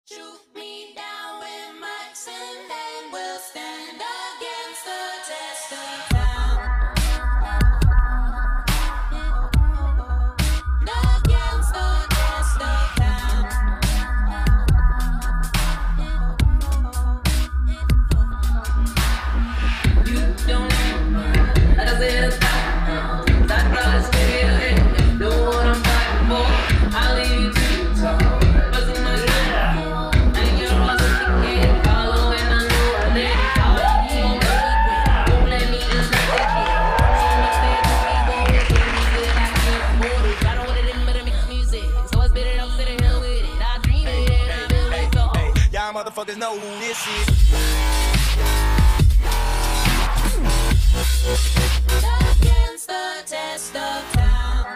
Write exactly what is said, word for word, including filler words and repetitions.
Shoot me down with mics and then we'll stand against the test of time. Against the test of time. You don't know, like I said, it's time. That brother's still know what I'm fighting for. I'll leave you to talk. Motherfuckers know who this is. Against the test of time.